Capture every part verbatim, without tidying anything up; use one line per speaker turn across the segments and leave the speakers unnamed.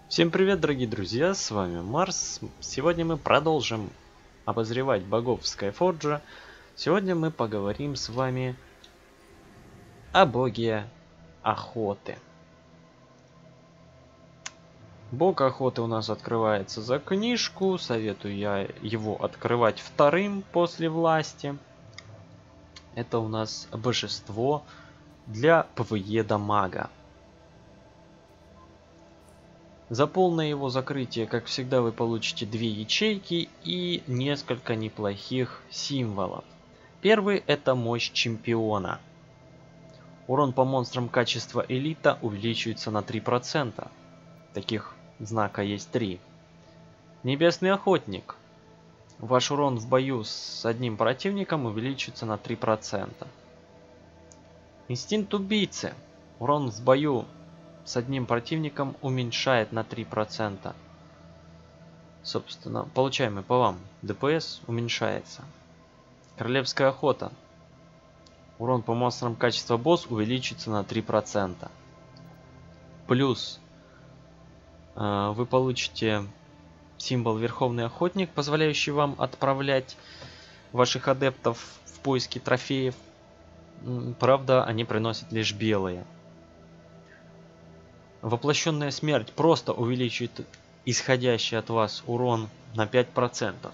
Всем привет, дорогие друзья, с вами Марс. Сегодня мы продолжим обозревать богов Skyforge. Сегодня мы поговорим с вами о боге охоты. Бог охоты у нас открывается за книжку. Советую я его открывать вторым после власти. Это у нас божество для ПВЕ дамага. За полное его закрытие, как всегда, вы получите две ячейки и несколько неплохих символов. Первый – это мощь чемпиона. Урон по монстрам качества элита увеличивается на три процента. Таких знака есть три. Небесный охотник. Ваш урон в бою с одним противником увеличивается на три процента. Инстинкт убийцы. Урон в бою с одним противником уменьшает на три процента. Собственно, получаемый по вам ДПС уменьшается. Королевская охота. Урон по монстрам качества босс увеличится на три процента. Плюс э, вы получите символ Верховный Охотник, позволяющий вам отправлять ваших адептов в поиски трофеев. Правда, они приносят лишь белые. Воплощенная смерть просто увеличивает исходящий от вас урон на пять процентов.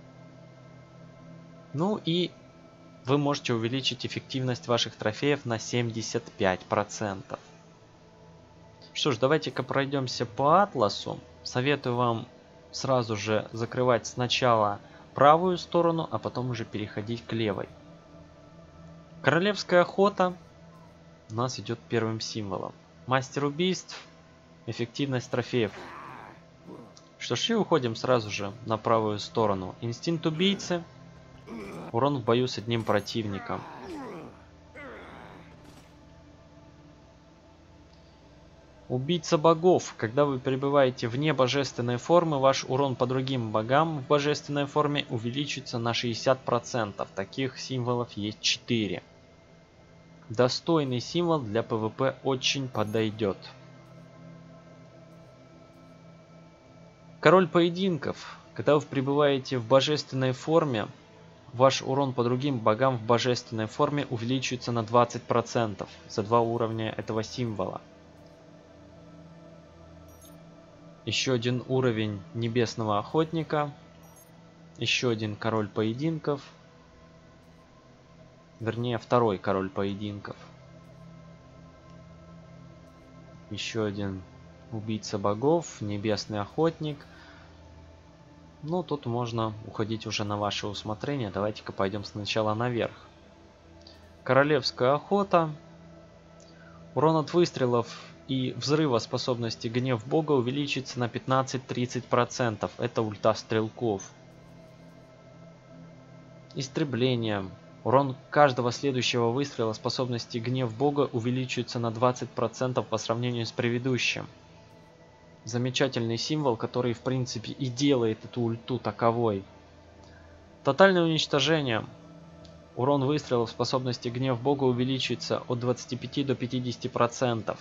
Ну и вы можете увеличить эффективность ваших трофеев на семьдесят пять процентов. Что ж, давайте-ка пройдемся по атласу. Советую вам сразу же закрывать сначала правую сторону, а потом уже переходить к левой. Королевская охота у нас идет первым символом. Мастер убийств, эффективность трофеев. Что ж, и уходим сразу же на правую сторону. Инстинкт убийцы, урон в бою с одним противником. Убийца богов. Когда вы пребываете вне божественной формы, ваш урон по другим богам в божественной форме увеличится на шестьдесят процентов. Таких символов есть четыре. Достойный символ для ПВП очень подойдет. Король поединков. Когда вы пребываете в божественной форме, ваш урон по другим богам в божественной форме увеличивается на двадцать процентов за два уровня этого символа. Еще один уровень небесного охотника. Еще один король поединков. Вернее, второй король поединков. Еще один убийца богов, небесный охотник. Ну, тут можно уходить уже на ваше усмотрение. Давайте-ка пойдем сначала наверх. Королевская охота. Урон от выстрелов и взрыва способности гнев бога увеличится на пятнадцать-тридцать процентов. Это ульта стрелков. Истребление. Урон каждого следующего выстрела способности гнев бога увеличивается на двадцать процентов по сравнению с предыдущим. Замечательный символ, который в принципе и делает эту ульту таковой. Тотальное уничтожение. Урон выстрелов способности гнев бога увеличивается от двадцати пяти до пятидесяти процентов.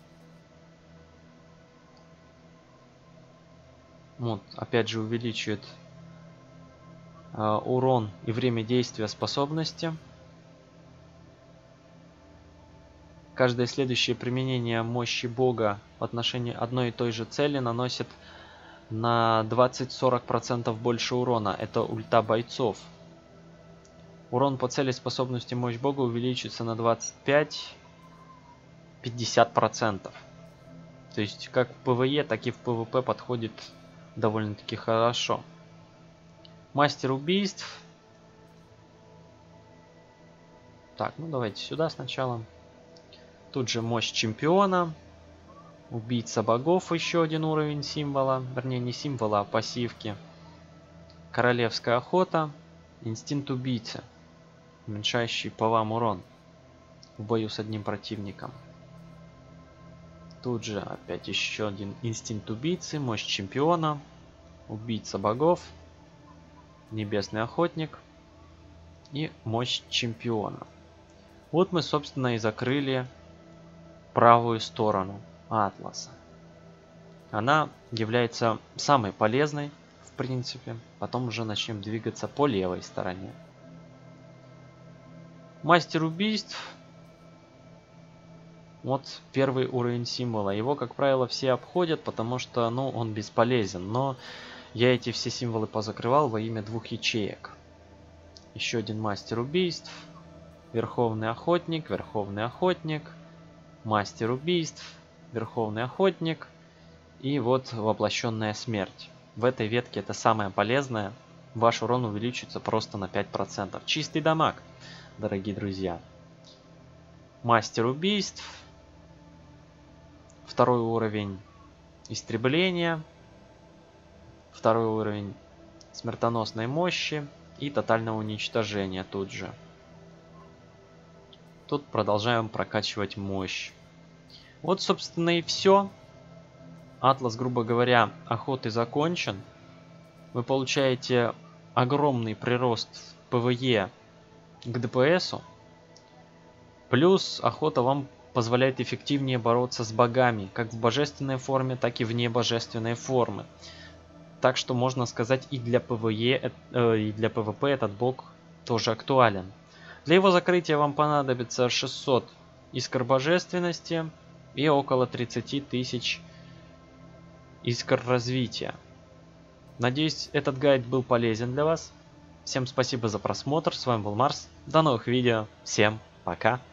Вот, опять же увеличивает э, урон и время действия способности. Каждое следующее применение мощи бога в отношении одной и той же цели наносит на двадцать-сорок процентов больше урона. Это ульта бойцов. Урон по цели способности мощь бога увеличится на двадцать пять-пятьдесят процентов. То есть как в ПВЕ, так и в ПВП подходит довольно-таки хорошо. Мастер убийств. Так, ну давайте сюда сначала. Тут же мощь чемпиона. Убийца богов, еще один уровень символа. Вернее, не символа, а пассивки. Королевская охота. Инстинкт убийцы, уменьшающий по вам урон в бою с одним противником. Тут же опять еще один инстинкт убийцы, мощь чемпиона. Убийца богов. Небесный охотник. И мощь чемпиона. Вот мы, собственно, и закрыли правую сторону атласа. Она является самой полезной, в принципе. Потом уже начнем двигаться по левой стороне. Мастер убийств. Вот первый уровень символа. Его, как правило, все обходят, потому что, ну, он бесполезен. Но я эти все символы позакрывал во имя двух ячеек. Еще один мастер убийств. Верховный охотник, верховный охотник. Мастер убийств, верховный охотник. И вот воплощенная смерть. В этой ветке это самое полезное. Ваш урон увеличится просто на пять процентов. Чистый дамаг, дорогие друзья. Мастер убийств. Второй уровень истребления. Второй уровень смертоносной мощи. И тотального уничтожения тут же. Тут продолжаем прокачивать мощь. Вот, собственно, и все. Атлас, грубо говоря, охоты закончен. Вы получаете огромный прирост ПВЕ к ДПСу. Плюс охота вам позволяет эффективнее бороться с богами, как в божественной форме, так и вне божественной формы. Так что можно сказать, и для ПВЕ, э, и для ПВП этот бог тоже актуален. Для его закрытия вам понадобится шестьсот искр божественности и около тридцать тысяч искр развития. Надеюсь, этот гайд был полезен для вас. Всем спасибо за просмотр. С вами был Марс. До новых видео. Всем пока.